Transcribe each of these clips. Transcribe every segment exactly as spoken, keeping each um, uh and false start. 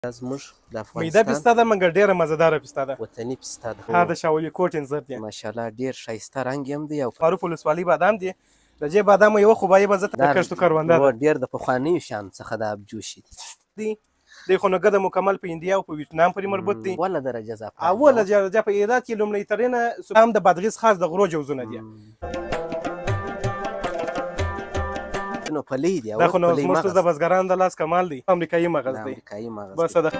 دا زموږ د میده افغانستان پسته ده مګر ډېره مزهداره پسته ده. وطني پسته ده. ها د شاولي کوټ انځر دی. ماشاءالله ډېر ښایسته رنګ یې هم دی او معروف ولسوالۍ بادام دی. د دې بادامو یوه خوبایي به زه ته د کښتو کرونده ده. ډېر د پخوانیو شیانو څخه دا ابجوشي دي. دی خو نګه د مکمل په انډیا او په ویتنام پورې مربوط دی. اوله درجه زعفران. اوله درجه په هرات کې لومړی ترینه هم د بادغیس خاص د غرو جوزونه دي. نو پلی دی. دا خو نو زموږ د بزګرانو د لاس کمال دی. امریکایي مغز دی. امریکایي مغز بس ده.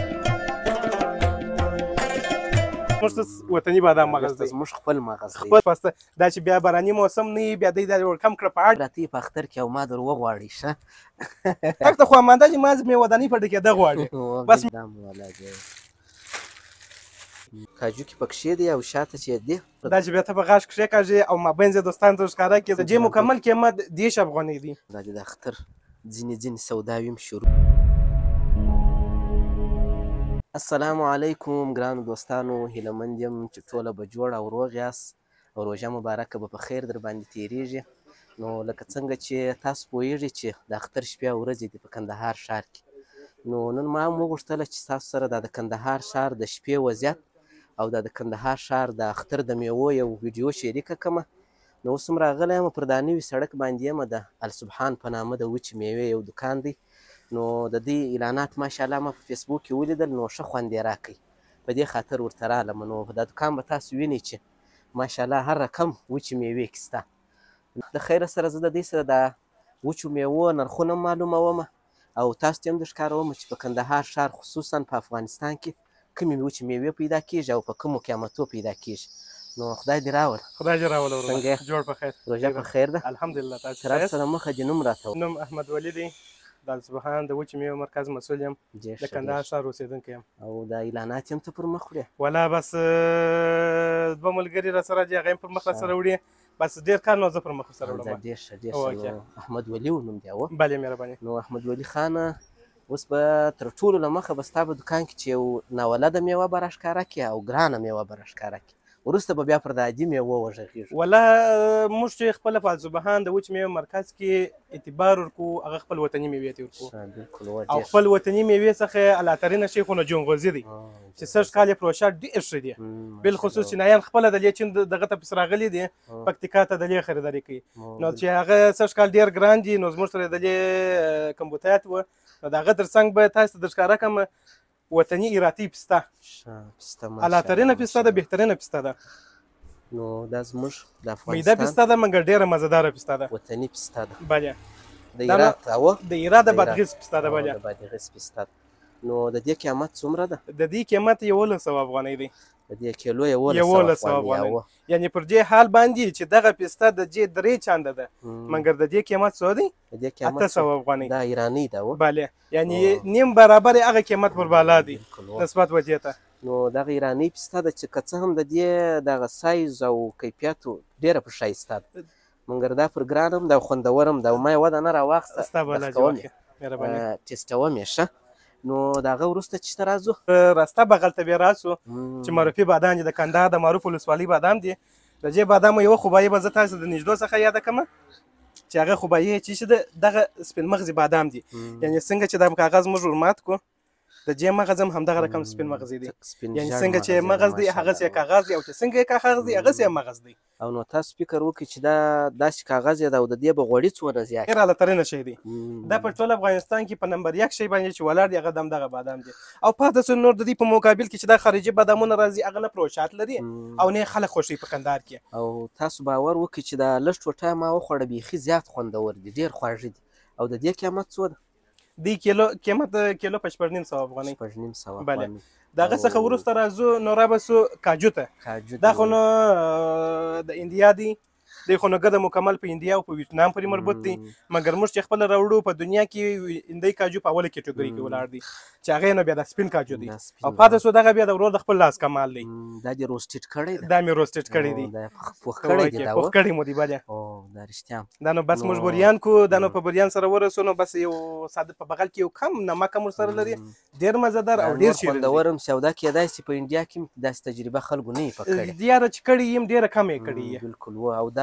زموږ وطني بادام مغز دی. زموږ خپل مغز دی. خپل پسته دا چې بیا باراني موسم نه وي بیا دی دا ورکم کړه په اړ راته په اختر کې او ما در وغواړي ښه تک ته خو امانده چې ما مې وداني په ډکېده غواړي بس دا مو والا دی کاجو کې پکښې دی او شاته چې دی دا چې بیا ته په غاښ کښې کاږي او مابین زه دوستانو ته ښکاره کړي د دې مکمل قیمت دېرش افغانۍ دی. دا د اختر ځینې ځینې سوداوي هم شروع. السلام علیکم ګرانو دوستانو، هیله مند یم چې ټوله به جوړ او روغ یاست او روژه مبارکه به په خیر در باندې تېرېږي. نو لکه څنګه چې تاسو پوهېږئ چې د اختر شپې او ورځې دي په کندهار ښار کې. نو نن ما هم وغوښتله چې تاسو سره دا د کندهار ښار د شپې وضعیت او دا د کندهار ښار د اختر د میوو یو ویډیو شریکه کړمه. نو اوس هم راغلی یم پر دا نوي سړک باندې یم د السبحان په نامه د وچې میوې یو دوکان دی. نو د دې اعلانات ماشاءالله ما په فیسبوک کې ولیدل نو ښه خوند یې راکړی په دې خاطر ورته رالم. نو دا دوکان به تاسو وینئ چې ماشاءالله هر رقم وچې میوې کې شته. د خیره سره زه د دې سره د وچو میوو نرخونه معلوموم او تاسو ته هم درښکاروم چې په کندهار ښار خصوصا په افغانستان کې کومې وچې میوې پیدا کېږي او په کومو قیمتو پیدا کېږي. نو خدای دې راول. خدای دې راول ورور. څنګه جوړ په خیر. روژه په خیر ده. الحمدلله. تاسو سره سره مخه دې نوم راته ووایه. نوم احمد ولی دی. د السبحان د وچې میوو مرکز مسؤل یم. د کندهار ښار اوسېدونکی یم. او دا اعلانات یې هم ته پر مخ وړې؟ ولا بس دوه ملګري را سره دي هغه یې پر مخ را سره وړي. بس ډېر کار نو زه پر مخ سره وړم. ډېر ښه ډېر ښه. احمد ولی و نوم دی اوه؟ بلې مهرباني. نو احمد ولی خانه اوس به تر ټولو له مخه به ستا په دوکان کې چې یو ناولده میوه به راښکاره کړي او ګرانه میوه به راښکاره کړي، وروسته به بیا پر د عادي میوو وغږېږو. والله موږ چې خپله په السبحان د وچ میوې مرکز کې اعتبار ورکوو هغه خپل وطني میوې ته ورکوو او خپل وطني میوې څخه الاترینه شیخونه جونغوزي دی چې سږ کال یې پروشه ډېر ښه دی. بالخصوص چینایان خپله د دې چین دغه ته پسې راغلي دي پکتیکا ته د دې خریداري کوي. نو چې هغه سږ کال ډېر ګران دي نو زموږ سره د دې کمبوتیات وه نو د هغه تر څنګ به تاسو ته درښکاره کړم وطني ایراتي پسته الاترینه پسته ده، بهترینه پسته ده. نو دا زموږ د افغانستان میده پسته ده مګر ډېره مزهداره پسته ده. وطني پسته ده. بله د ایرات اوه د ایرات د بادغیس پسته ده. بله د بادغیس پسته ده. نو د دې قیمت څومره ده؟ د دې قیمت یولس سوه افغانۍ دی. د دې کیلو یولس سوه افغانۍ. یعنې پر دې حال باندې چې دغه پسته د دې درې چنده ده مګر د دې قیمت څو دی؟ د دې قیمت اته سوه افغانۍ. دا ایراني ده اوه؟ بله یعنې نیم برابر هغه قیمت پر بالا دی نسبت ودې ته. نو دغه ایراني پسته ده چې که څه هم د دې دغه سایز او کیفیت ډېره په ښایسته ده مګر دا پر ګران هم ده او خوندور هم ده او ما یې وده نه راواخیسته ټېسټوم یې ښه. نو د هغه وروسته چېرته راځو؟ راسته بغل ته بیا راسو چې معروفي بادام دي د کندهار د معروف ولسوالۍ بادام دي. د دې بادامو یوه خوبایي به زه تاسو د نږدو څخه یاده کړم چې هغه خوبایي یې چې ده دغه سپین مغزي بادام دي. یعنې څنګه چې دا کاغذ موږ ورمات کړو د دې مغز هم همدغه رقم سپین مغزي دی. یعنې څنګه چې مغز دی هغسې یې کاغذ دی او چې څنګه یې کاغذ دی هغسې یې مغز دی. او نو تاسو فکر وکړئ چې دا داسې کاغذ یې ده او د دې به غوړي څونه زیات ډېر الاترینه شی دی. دا په ټول افغانستان کې په نمبر یک شی باندې چې ولاړ دی هغه د همدغه بادام دی. او پاتې څه نور د دې په مقابل کې چې دا خارجي بادامونه راځي هغه نه پروشات لري او نه خلک خوښوي په کندهار کې. او تاسو باور وکړئ چې دا لږ ټوټه ما وخوړه بیخي زیات خوندور دي ډېر خواږه دي. او د دې قیمت څو ده؟ دی کیلو قیمت کیلو په شپږ نیم سوه افغانۍ. شپږ نیم سوه افغانۍ. د هغه څخه وروسته راځو نو رابسو کاجو ته. دا خو نو د انډیا دی دی خو نګه د مکمل په انډیا او په ویتنام پورې مربوط دی مګر موږ چې خپله راوړو په دنیا کې هندۍ کاجو په اوله کټګوري کې ولاړ دی چې هغه نو بیا د سپین کاجو دی او پاتې شو دغه بیا د ورور د خپل لاس کمال دی. دا دې روسټډ کړی دی؟ دا مې روسټډ کړی دی. پوخ کړی دی؟ دا پوخ کړی مو دی. بله دا رښتیا دا نو بس موږ بریان کو دا نو په بریان سره ورسو نو بس یو ساده په بغل کې یو کم نمک هم ورسره لري ډېر مزهدار او ډېر شیرین دی. خوندور هم سودا کېدای شي په انډیا کې داسې تجربه خلکو نه وي په کړې. یاره چې کړې یم ډېره کم یې کړې. بالکل و. او دا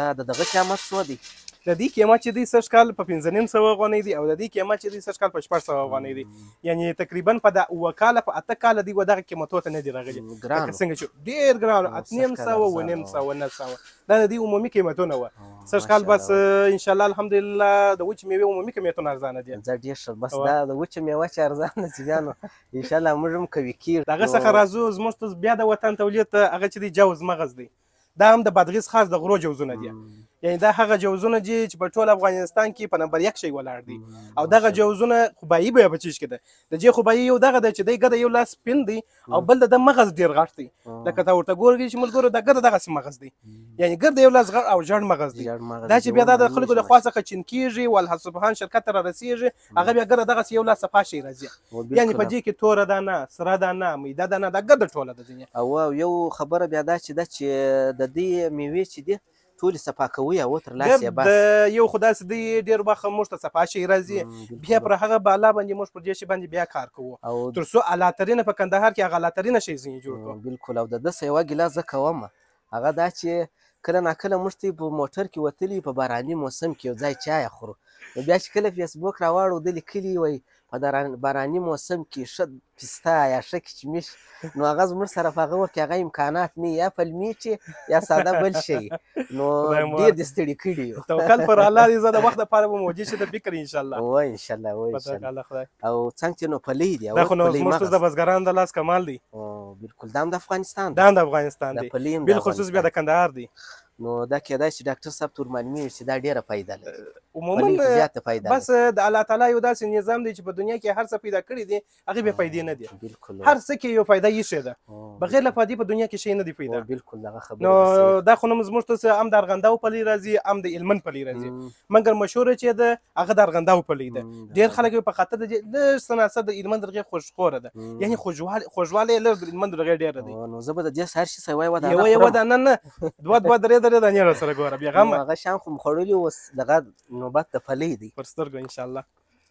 د دغه قیمت څو دی؟ د دې قیمت چې دی سږ کال په پنځه نیم سوه افغانۍ دی او د دې قیمت چې دی سږ کال په شپږ سوه افغانۍ دی. یعنې تقریبا په د اووه کاله په اته کاله دی دغه قیمتو ته نه دي راغلي. لکه څنګه چې ډېر ګران اته نیم سوه اووه نیم سوه نهه سوه دا د دې عمومي قیمتونه وه. سږ کال بس انشاءالله الحمدلله د وچې میوې عمومي قیمتونه ارزانه دي. زه ډېر ښه بس دا د وچې میوه چې ارزانه چې بیا نو انشاءالله موږ هم قوي کېږو. د هغه څخه راځو زموږ ته بیا د وطن تولید هغه چې دی جوز مغز دی. دا هم د بادغیس خاص د غرو جوزونه دي. یعنی دا هغه جوزونه دي چې په ټول افغانستان کې په نمبر یک شی ولاړ دي. او دغه جوزونه خوبایي به یې په چیز کې ده. د دې خوبایي یو دغه ده چې دی ګده یو لاس سپین دی او بل د مغز ډېر غټ دی. لکه ته ورته ګورې چې ملګرو دا ګده دغسې مغز دی. یعنی ګرده یو لاس غټ او ژړ مغز دی. دا چې بیا دا د خلکو له خوا څخه چین کېږي والله سبحان شرکت ته رارسېږي هغه بیا ګرده دغسې یو لاس صفا شی راځي. یعنې په دې کې توره دانه سره دانه میده دانه دا ګرده ټوله ده ځینې. او یو خبره بیا دا چې ده چې د دې میوې چې دي ټولې صفا کوي او تر لاسه یې بس یو خو داسې دی ډېر وخت موږ ته صفا شی راځي بیا پر هغه بالا باندې موږ پر دې شي باندې بیا کار کوو تر څو الاترینه په کندهار کې هغه الاترینه شی ځینې جوړ کړو. بالکل. او د ده څه یوه ګیله زه کوم هغه دا چې کله ناکله موږ ته په موټر کې وتلي په باراني موسم کې یو ځای چای خورو نو بیا چې کله فیسبوک راواړو ده لیکلي وایي په باراني موسم کې ښه پسته یا ښه کچمش نو هغه زموږ سره په هغه وخت کې هغه امکانات نه یا پلمې چې یا ساده بل شی نو ډېر دې ستړي کړي یو. توکل پر الله دی. زه د وخت دپاره به موجود شي د فکر انشاءالله. وای انشاءالله وای انشاءالله. او څنګه چې نو پلی دی دا خو نو زموږ د بزګرانو د لاس کمال دی. بالکل. دا هم د افغانستان دا هم د افغانستان دی بالخصوص بیا د کندهار دی. نو دا کېدای شي ډاکټر صاحب ته ورمعلومېږي چې دا ډېره فایده لري. عموما زیاته فایده بس د الله تعالی یو داسې نظام دی چې په دنیا کې هر څه پیدا کړي دي هغې بیا فایدې نه دي. بالکل. هر څه کې یو فایده ایښې ده بغیر له فایدې په دنیا کې شی نه دی پیدا. بالکل دغه خبره. نو دا خو نو زموږ ته هم د ارغنداو پلی راځي هم د هلمند پلی راځي مګر مشهوره چې ده هغه د ارغنداو پلی ده. ډېر خلک په خاطر د لږ څه ناڅه د هلمند دغې خوږخوره ده یعنې خوږوالی یې لږ د هلمند دغې ډېره دی. نو زه به د دې هر شي څه یوه یوه یوه دانه نه دوه دوه درې درې دانې راسره ګوره بیا غم هغه شیان خو مو خوړلي اوس دغه نوبت د پلی دی پر سترګو انشاءالله.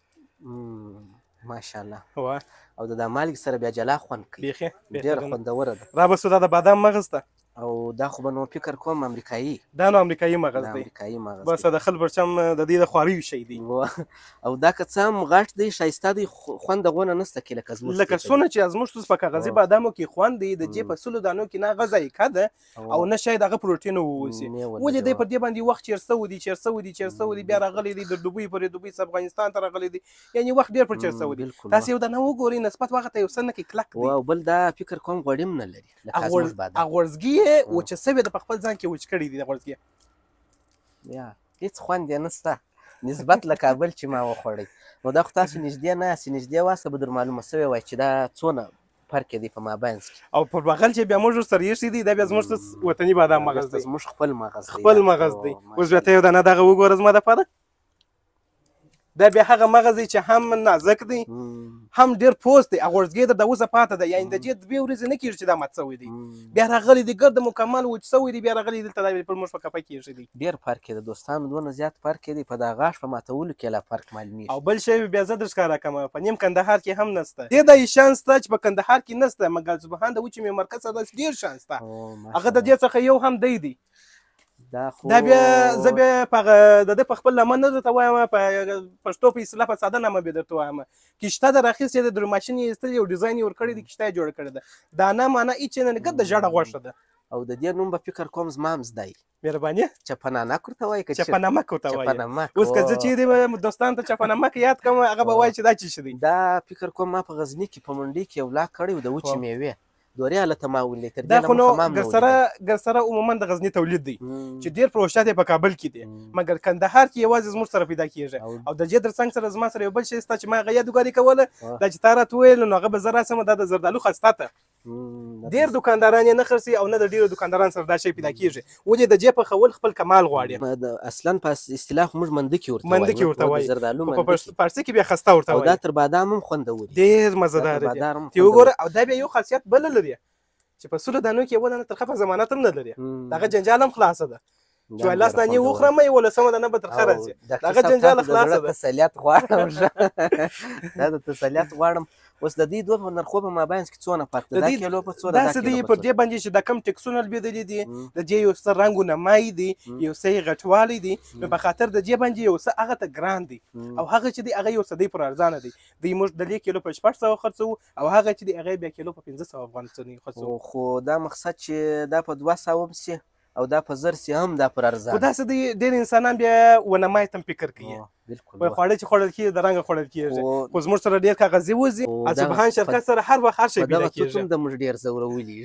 ماشاءالله. او د دا مالګې سره بیا جلا خوند کوي بیخي ډېره خوندوره ده. را به سو دا د بادام مغز ته او دا خو به نو فکر کوم امریکایي دا نو امریکایي مغز دی. امریکایي مغز بس د خل پرچم د دې د خواریو شی دی. او دا که څه هم غټ دی ښایسته دی خوند دغونه نسته کې لکه زموږ لکه څونه چې زموږ په کاغذي بادامو کې خوند دی د دې په سلو دانو کې نه غذایي ښه ده او نه شاید هغه پروټین ووسي. ولې دی پر دې باندې وخت چېر سوی دی چېر سوی دی چېر سوی دی بیا راغلی دی د دوبۍ پورې دوبۍ څخه افغانستان ته راغلی دی یعنې وخت ډېر پر چېر سوی دی. تاسې یو دانه وګورئ نسبت هغه ته یو څه نه کې کلک دی. او بل دا فکر کوم غوړي هم نه لري لکه زموږ بادام. غوړزګي یې وچه سوې ده په خپل ځان کې وچ کړي دي د غوړزګي یا هېڅ خوند یې نسته نسبت له کابل چې ما وخوړی نو دا خو تاسو نږدې نه یاستې نږدې واسه به در معلومه سوې وای چې دا څونه فرق دی په مابینځ کې. او پر بغل چې بیا موږ ورسره ایښي دي دا بیا زموږ وطني بادام مغز دی. زموږ خپل مغز دی خپل مغز دی. اوس بیا ته یو دانه دغه وګوره زما دپاره دا بیا هغه مغز دی چې هم نازک دی هم ډېر پوست دی. غوړزګی در د اوسه پاته ده یعنې د دې دوې ورځې نه کېږي چې دا مات سوی دی بیا راغلی دی ګرد مکمل وچ سوی دی بیا راغلی دلته دا پر موږ په کپه کې ایښی دی. ډېر فرق دی دوستانو دونه زیات فرق دی په دا غاښ په ماتولو کې لا فرق معلومېږي. او بل شی بیا زه در ښکاره کړم په نیم کندهار کې هم نسته دې دا شان شته چې په کندهار کې نسته مګر سبحان د وچې مې مرکز سره ډېر شان شته هغه د دې څخه یو هم دی دی. دا خو دا بیا زه بیا په د ده په خپل لمن نه درته وایم په پښتو په اصطلاح په ساده نامه بیا درته وایم کشته در اخیستې ده در ماشین یې ایستلې یو ډیزاین یې ورکړی دی کشته یې جوړه کړې ده دانه مانه هېڅ یې نه ګرد د ژړه غوښه ده. او د دې نوم به فکر کوم زما هم زده وي. مهرباني چپنامک ورته وایي که چپنامک ورته وایي. اوس که زه چیرې دوستانو ته چپنامک یاد کړم هغه به وایي چې دا څه شی دی. دا فکر کوم ما په غزني کې په منډۍ کې یو لا کړی و د وچې میوې دورې هلته ما ولیدې تر دې دا خو نو ګرسره ګرسره عموما د غزني تولید دی چې ډېر پروشات یې په کابل کې دی مګر کندهار کې یوازې زموږ سره پیدا کېږي. او د دې تر څنګ سره زما سره یو بل شی شته چې ما هغه یادګاري کوله دا چې تا راته وویل نو هغه به زه راسم دا د زردالو خسته ته ډېر دوکانداران یې نه خرڅي او نه د ډېرو دوکاندارانو سره دا شی پیدا کېږي ولې د دې پخول خپل کمال غواړي. اصلا په اصطلاح موږ منډکي ورته وایو منډکي ورته وایو زردالو په فارسي کې بیا خسته ورته وایو. او دا تر بادام هم خوندور دی ډېر مزهدار دی. ته وګوره او دا بیا یو خاصیت بل لري چې په سلو دانو کې یوه دانه ترخه په ضمانت هم نه لري دغه جنجال هم خلاصه ده چې وایي لاس دانې وخورم یولسمه دانه به ترخه راځي دغه جنجال خلاصه ده. تسلیت غواړم دا د تسلیت غواړم اوس د دې دوه نرخو په مابینځ کې څونه فرق دی؟ دا کیلو په څو ده؟ داسې دی پر دې باندې چې دا کم ټکسونه لوېدلي دي، د دې یو څه رنګونه مای دي، یو څه یې غټوالی دی، نو په خاطر د دې باندې یو څه هغه ته ګران دی، او هغه چې دی هغه یو څه دی پر ارزانه دی. دوی موږ د دې کیلو په شپږ سوه خرڅوو، او هغه چې دی هغه بیا کیلو په پنځه سوه افغان خرڅوو. خو دا مقصد چې دا په دوه سوه سي او دا په زر سي هم دا پر ارزان. خو داسې دی ډېر انسانان بیا ونه مای ته فکر کوي، وایي خواړه چې خوړل کېږي د رنګه خوړل کېږي، خو زموږ سره ډېر کاغذي وځي، سبحان شرکت سره هر وخت هر شی پیدا کېږي. دغه توت هم د موږ ډېر ځورولي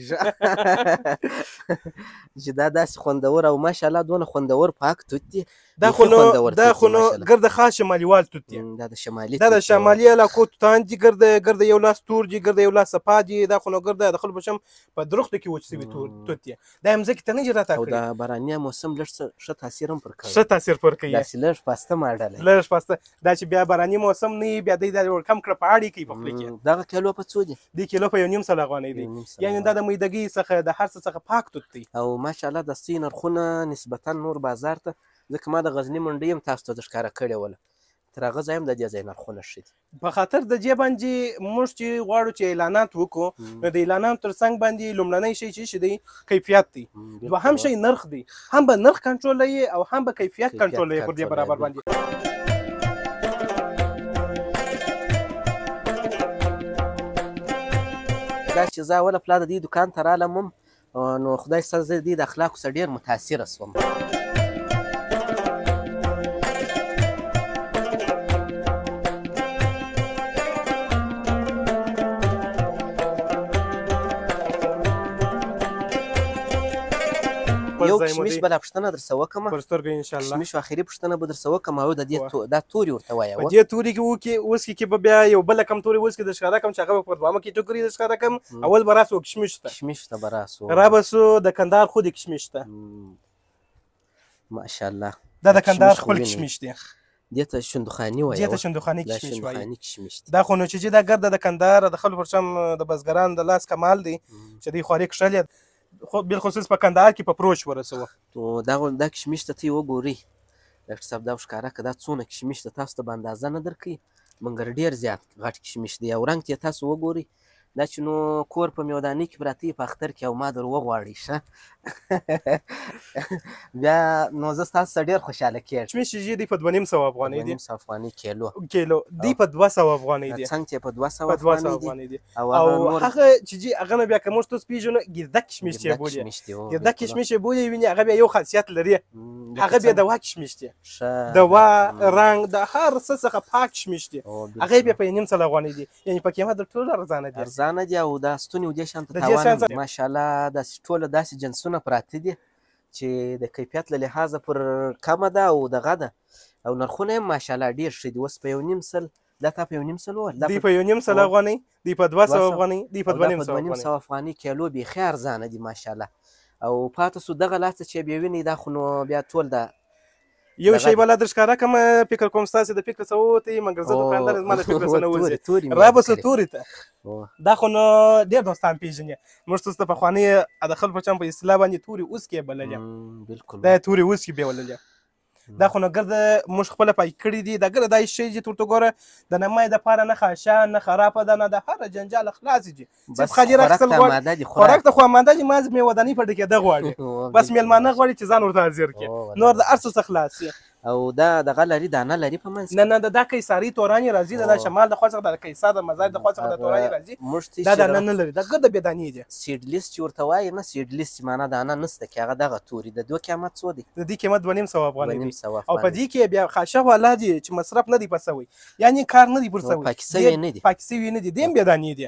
چې دا داسې خوندور او ماشاءالله دونه خوندور پاک توت دی. دا خو نو دا خو نو ګرد خاص شماليوال توت دی، دا د شمالي دا د شمالي علاقو توتان دي، ګرد ګرد یو لاس تور دي، ګرد یو لاس صفا دي، دا خو نو ګرد د خپل بشم په درخت کې وچ سوي توت دی. دا هم ځکه ته نه جرأت او دا باراني موسم لږ ښه تاثیر هم پر کوي، ښه تاثیر پر کوي، داسې لږ پاسته ماډل لږ پاسته. دا چې بیا باراني موسم نه بیا دی دا کم کړه په اړې کوي په خپل کې. دغه کیلو په څو دی؟ دی کیلو په یو نیم سل افغانۍ دی، یعنی دا د میدګي څخه د هر څه څخه پاک توت دی. او ماشاءالله د سپي نرخونه نسبتا نور بازار ته، ځکه ما د غزني منډۍ هم تاسو ته د ښکاره کړې وله، تر هغه ځای هم د دې ځای نرخونه ښه دي. په خاطر د دې باندې موږ چې غواړو چې اعلانات وکړو، نو د اعلاناتو تر څنګ باندې لومړنی شی چې دی کیفیت دی، دوهم شی نرخ دی، هم به نرخ کنټرولوي او هم به کیفیت کنټرولوي پر دې برابر باندې. دا چې زه اوله پلا د دې دوکان ته رالم هم، نو خدای ستا زه د دې د اخلاقو څخه ډېر متاثره سوم. یو کشمیش بله پوښتنه در څه وکړمه، پر سترګو انشاءالله کشمیش آخري پوښتنه به در څه وکړم، او د دې دا توري ورته وایه. په دې توري کې وکړي اوس کې به بیا یو بله کم توري اوس کې در ښکاره کړم چې هغه به په دویمه کې ټوکري در ښکاره کړم. اول به راسو کشمیش ته، کشمیش ته به راسو، را به سو د کندهار خود کشمیش ته. ماشاءالله دا د کندهار خپل کشمیش دی، دې ته شندوخاني وایي، دې ته شندوخاني کشمیش وایي. کشمیش دا خو نو چې دا ګرده د کندهار د خلکو پر شم د بزګرانو د لاس کمال دی چې دوی خواري کښلې، خو بالخصوص په کندهار کې په پروش ورسوه. دا کشمیش ته ته یې وګورئ ډاکټر صاحب، دا ښکاره که دا څونه کشمیش ته تاسو ته به اندازه نه درکوي، مګر ډېر زیات غټ کشمیش دی. او رنګ ته یې تاسو وګورئ، دا چې نو کور په میودانۍ کې پراته په اختر کې او ما در وغواړئ ښه بیا نو زه ستاسو سره ډېر خوشحاله کېږم. کشمیش چې دی په دوه نیم سوه افغانۍ دی، دوه نیم سوه افغانۍ کیلو کیلو دی په دوه سوه افغانۍ دی، څنګ چې په دوه سوه افغانۍ دی. او هغه چې جي هغه نه بیا که موږ تاسو پېژنو ګرده کشمیش چې یې بولي، ګرده کشمیش یې بولي، ویني هغه بیا یو خاصیت لري، هغه بیا دوا کشمیش دی، دوا رنګ د هر څه څخه پاک کشمیش دی، هغه بیا په نیم سل افغانۍ دی، یعنی په قیمت د ټولو ارزانه دی، ارزانه دی. او دا ستوني و دې شان ته تاوان ماشاءالله داسې ټوله داسې جنسونه پراته دي چې د کیفیت له لحاظه پر کمه ده او دغه ده، او نرخونه یې ماشاءالله ډېر ښه دي. اوس په یو نیم سل، دا تا په یو نیم سل وویل، دی په یو نیم سل افغانۍ، دی په دوه سوه افغانۍ، دی په دوه نیم سوه افغانۍ کیلو بیخي ارزانه دي ماشاءالله. او پاته سو دغه لاس چې بیا وینئ دا خو نو بیا ټول د یو شی بله در ښکاره کړم، فکر کوم ستاسې د فکر څه ووتی، مګر زه دوکاندار زما د فکر څه نه وځي، را به سو تورې ته. دا خو نو ډېر دوستان پېژني، موږ تاسو ته پخوانۍ د خلکو په چم په اصطلاح باندې تورې اوسکې بللې، دا یې تورې اوسکې بیا وللې. دا خو نو ګرده موږ خپله پای کړي دي، دا ګرده دا شی چې ورته ګوره د نمای دپاره نه خاشه نه خرابه ده نه د هره جنجال خلاصې دي، صرف خالي راخیستل غواړي، خوراک ته خو اماده دي، ما مېودانۍ په ډکېده غواړي، بس مېلمانه غواړي چې ځان ورته حاضر کړي، نور د هر څه څخه خلاص یې. او دا دغه لري دانه لري په منځ کې؟ نه نه دا قیصاري توراني راځي، دا شمال د خوا څخه د قیصار د مزار د خوا څخه د توراني راځي، دا دانه نه لري، دا ګرده بې دانې دي. سیډلیس چې ورته وایي، نه سیډلیس چې معنا دانه نسته کې، هغه دغه توري د دوه قیمت څو دی؟ د دې قیمت دوه نیم سوه افغانۍ دی، او په دې کې بیا خاشه والا دي چې مصرف نه دی په سوی، یعنی کار نه دی پر سوی، پاکې سوي نه دي، پاکې سوي نه دي، دې هم بې دانې دي.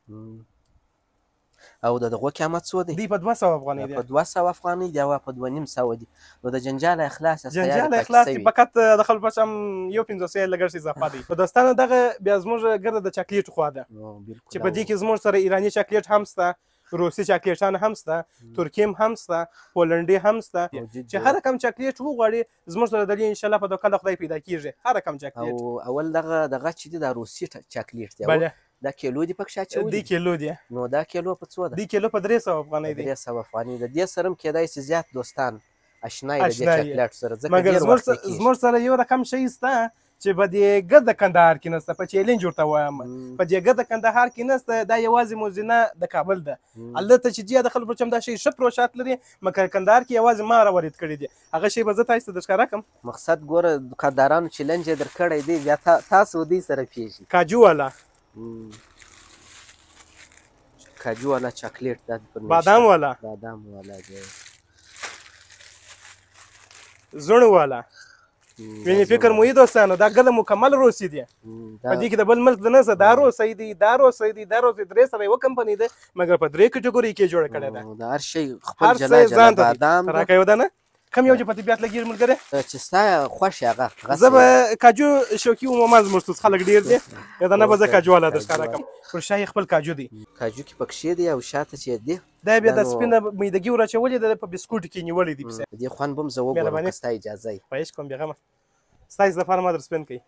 او د دغو قیمت څو دی؟ دی په دوه سوه افغانۍ دی، په دوه سوه افغانۍ دی، او په دوه نیم سوه دی. نو د جنجال اخلاص جنجال اخلاص دی، فقط د خلکو په شم یو پنځوس یې لګښت اضافه دی. په دوستانو دغه بیا زموږ ګرده د چاکلیټ خوا ده، چې په دې کې زموږ سره ایراني چاکلیټ هم شته، روسي چاکلیټان هم شته، ترکیم هم شته، پولنډي هم شته، چې هر کم چاکلیټ وغواړي زموږ سره د دې انشاءالله په دوکان د خدای پیدا کېږي هر کم چاکلیټ. او اول دغه دغه چې دی دا روسي چاکلیټ دی، دا کیلو دی پکې اچولی؟ دی کیلو دی. نو دا کیلو په څو ده؟ دی کیلو په درې سوه افغانۍ دی. درې سوه افغانۍ د دې سره هم کېدای شي زیات دوستان اشنا یې د دې چاکلیټ سره، ځکه ډېر وخت کېږي. مګر زموږ سره یو رقم شی شته چې په دې ګرده کندهار کې نسته، په چیلنج ورته وایم، په دې ګرده کندهار کې نسته. دا یوازې موزینه د کابل ده. هلته چې ځي د خلکو په چم دا شی ښه پروشات لري، مګر کندهار کې یوازې ما راوارد کړي دي. هغه شی به زه تاسو ته درښکاره کړم. مقصد ګوره دکاندارانو چیلنج یې درکړی دی، بیا تاسو دوی سره پیژني. کاجو والا، کاجو والا چاکلیټ، دا بادام والا، بادام والا دی، زړه والا. ویني فکر مو یې دوستانو، دا ګرده مکمل روسي دی. په دې کې د بل ملک د نسته، دا روسۍ دی، دا روسۍ دی، دا روسۍ. درې سره یوه کمپني ده، مګر په درې کټګورۍ کې جوړه کړې ده. د هر شی خپل جلا جلا بادام راکه یو دانه. کوم یو چې په طبیعت لګېږي ملګری؟ چې ستا خوښ یې هغه. زه به کاجو شوقي عموما زموږ څوس خلک ډېر دي، یو دانه به زه کاجو والا درښکاره کړم. پر شا یې خپل کاجو دی. کاجو کې پکښې دی او شاته چې دی دا بیا د سپینه میدګي ور اچولې ده، په بسکوټ کې نیولې دي. پسې د دې خوند به م زه وګورم که ستا اجازه وي. خواهش کوم بېغمه، ستاسو دپاره ما در سپین کوي.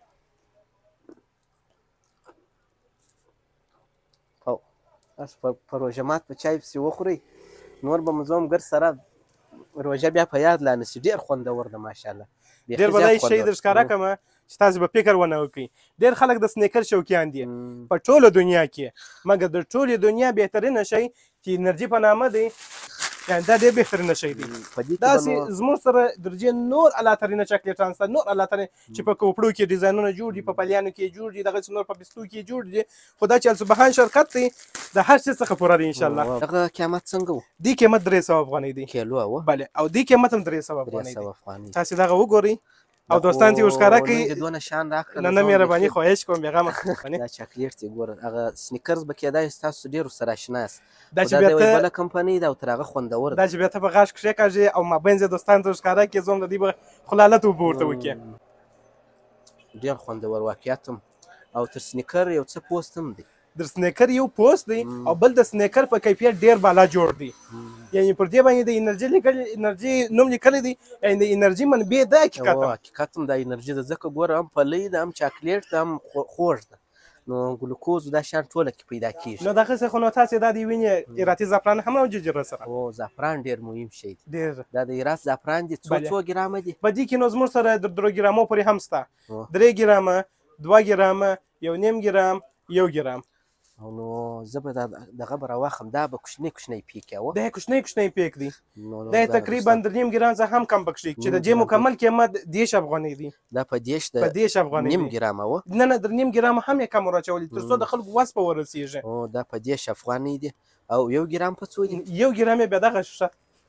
په روژه مات په چای پسې وخورئ، نور به مو زه هم ګر سره روژه بیا په یاد لا نسي. ډېر خوندور ده ماشاءالله. ډېر به دا شی در ښکاره کړمه چې تاسو به فکر ونه وکړئ. ډېر خلک د سنیکر شوقیان دي په ټوله دنیا کې، مګر د ټولې دنیا بهترینه شی چې انرژي په نامه دی، یعنې دا ډېر بهترینه شی دی. داسې زموږ سره درجې نور اعلیترینه چاکلیټان شته، نور اعلیترین چې په کوپړو کې ډیزاینونه جوړ دي، په پلیانو کې جوړ دي، دغسې نور په بستو کې جوړ دي. خو دا چې السبحان شرکت دی، د هر څه څخه پوره دی انشاءالله. دغه قیمت څنګه و؟ دې قیمت درې سوه افغانۍ دی کیلو و. بله، او دې قیمت هم درې سوه افغانۍ دی. تاسې دغه وګورئ او دوستان ته ورښکاره کړئ. دونه شان راکړل. نه نه مهرباني، خواهش کوم بېغمه. دا چاکلیټ دی ګوره، هغه سنیکرز به کېدای شي تاسو ډېر ورسره اشنا یاست. دا چې بیا ته بله کمپنۍ ده او تر هغه خوندور دا چې بیا ته په غاښ کښېکاږې او مابین زه دوستانو ته ورښکاره کړې، زه هم د دې به خلالت اوبه ورته وکړې. ډېر خوندور واقعیت هم، او تر سنیکر یو څه پوست هم دی. در سنیکر یو پوست دی، او بل د سنیکر په کیفیت ډېر بالا جوړ دی. یعنې پر دې باندې د انرژي لیکلي، انرژي نوم لیکلی دی، یعنې د انرژي منبع ده. حقیقت هم حقیقت هم دا انرژي ده، ځکه ګوره هم پلی ده، هم چاکلیټ ده، هم خوږ ده. نو ګلوکوز دا شیان ټوله کې پیدا کېږي. نو دغسې خو نو تاسې دا د وینې ایراتي زعفران هم راوججي راسره. او زعفران ډېر مهم شی دی. ډېر. دا د ایرات زعفران دي، څو څو ګرامه دي؟ په دې کې نو زموږ سره د درو ګرامو پورې هم شته. درې ګرامه، دوه ګرامه، یو نیم ګرام، یو ګرام. او نو زه به دغه به راواخلم. دا به کوچنی کوچنی پیک یا و؟ دا کوچنی کوچنی پیک دی. دا تقریبا د نیم ګرام څخه هم کم پکښې، چې د دې مکمل قیمت دېرش افغانۍ دی. دا په دېرش د په دېرش افغانۍ نیم ګرامه و؟ نه نه، د نیم ګرامه هم یې کم ورچولي، تر څو د خلکو وس په ورسېږي. او دا په دېرش افغانۍ دی. او یو ګرام په څو دی؟ یو ګرام یې بیا دغه شیشه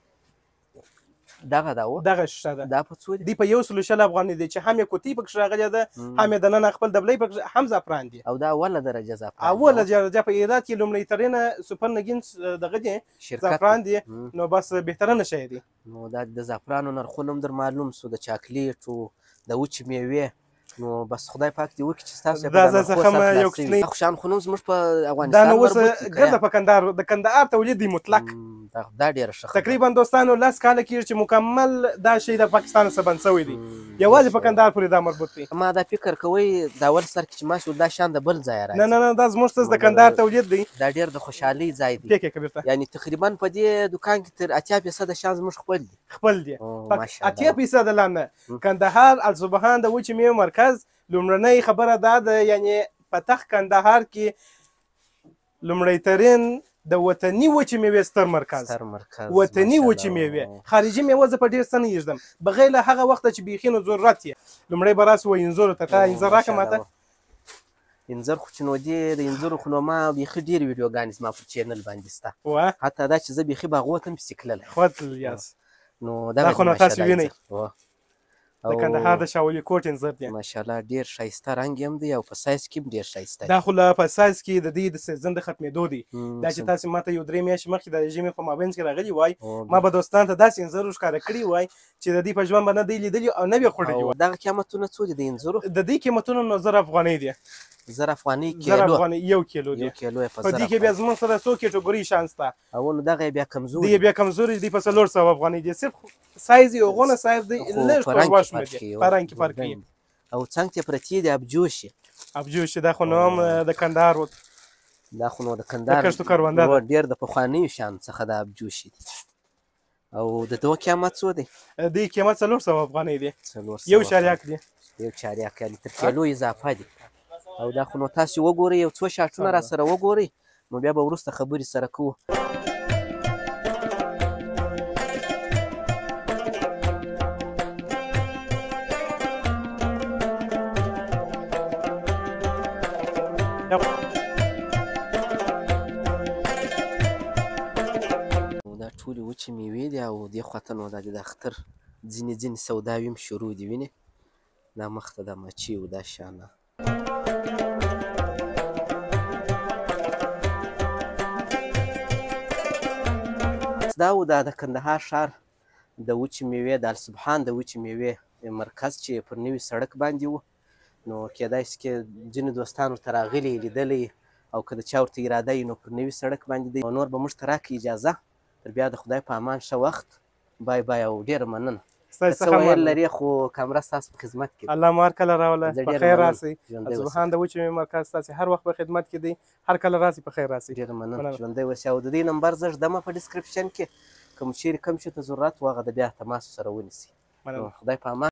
دغه ده و؟ دغه شیشه ده. دا په څو دی؟ دی په یو سلو شل افغانۍ دی، چې هم یې کوتۍ پکښې راغلې ده، هم یې دننه خپل دبلی پکښې، هم زعفران دی. او دا اوله درجه زعفران؟ اوله درجه په ایرات کې لومړی ترینه سوپر نګین دغه دی، زعفران دی. نو بس بهترینه شی دی. نو دا د زعفرانو نرخونه هم در معلوم سو، د چاکلیټو، د وچې میوې. نو بس خدای پاک دې وکړي چې ستاسو دا زه څخه یو کوچنی خوشحال خو نو زموږ په افغانستان دا نو اوس ګرده په کندهار، د کندهار تولید دی مطلق. دا ډېره ښه خبره. تقریبا دوستانو لس کاله کېږي چې مکمل دا شی د پاکستان څخه بند شوی دی، یوازې په کندهار پورې دا مربوط دی. ما دا فکر کوئ د اول سر کې چې ماشو دا شان د بل ځایه راځي. نه نه نه، دا زموږ څه د کندهار تولید دی. دا ډېر د خوشحالۍ ځای دی. پیک یې کړه بیرته. یعنې تقریبا په دې دوکان کې تر اتیا فیصده شیان زموږ خپل دي. خپل دي. اتیا فیصده لا نه. کندهار السبحان د وچې میوې مرکز لومړنۍ خبره دا ده، یعنې په تخت کندهار کې لومړی ترین د وطني وچې میوې ستر مرکز. ستر مرکز وطني وچې میوې. خارجي میوه زه په ډېر څه نه یږدم، بغیر له هغه وخته چې بیخي نو ضرورت یې. لومړی به راسو وایي انځورو ته، تا انځر راکړه ماته. انځر خو چې نو دې د انځرو خو نو ما بیخي ډېرې ویډیوګانې زما پر چینل باندې شته. وه حتی دا چې زه بیخي باغو ته هم پسې تللی. خو تللی یاست. نو دا خو نو تاسې وینئ د کندهار د شاولي کوټ انځر دی. ماشاءالله ډېر ښایسته رنګ هم دی او په سایز کې هم ډېر ښایسته دی. دا خو له په سایز کې د دې د سیزن د ختمېدو دی. دا چې تاسې ماته یو درې میاشتې مخکې د ژمي په مابینځ کې راغلي وای، ما به دوستانو ته داسې انځر ورښکاره کړي وای چې د دې په ژوند به نه دی لیدلي او نه به یې خوړلي وای. دغه قیمتونه څو دي د انځرو؟ د دې قیمتونه نو زر افغانۍ دی. زر افغانۍ کیلو؟ زر افغانۍ یو کیلو دی. یو کیلو یې په زر افغانۍ. په دې کې بیا زموږ سره څو کیټګورۍ شیان شته. او نو دغه یې بیا کمزوري دی بیا کمزوري دی، په څلور سوه افغانۍ دی. صرف سایز یې هغونه سایز دی، لږ پرواش دی، په رنګ کې فرق کوي. او څنګ ته پرتې دي ابجوشي. ابجوشي دا خو نو هم د کندهار و. دا خو نو د کندهار د کښتو کرونده ده. ډېر د پخوانیو شیانو څخه د ابجوشي دي. او د دغه قیمت څو دی؟ د دې قیمت څلور سوه افغانۍ دی. یو شریک دی. یو چارواکی یعنې تر کیلو اضافه دي او دا خو نو تاسې وګورئ یو څو شاټونه را سره وګورئ نو بیا به وروسته خبرې سره کوو. دا ټولې وچې میوې دي او دې خواته نو دا د اختر ځینې ځینې سوداوي هم شروع دي وینې دا مخته دا مچۍ و دا شانه دا و دا د کندهار ښار د وچې میوې د السبحان د وچې میوې مرکز چې پر نوي سړک باندې و نو کیدای شي چې ځینو دوستانو ته راغلي لیدلی او که د چا ورته اراده وي نو پر نوي سړک باندې دی نور به موږ ته راکړي اجازه تر بیا د خدای په امان ښه وخت بای بای او ډېره مننه. څه ویل لري خو کامره ستاسو په خدمت کې الله مو هر کله راوله په خیر راسئ. السبحان د وچې میوې مرکز ستاسې هر وخت په خدمت کې دی هر کله راسئ په خیر راسئ. ډېره مننه ژوندی اوسئ او د دې نمبر زه ږدمه په ډسکرپشن کې کوم چیرې کوم شي ته ضرورت و هغه د بیا تماس سره ونیسئ. خدای په امان.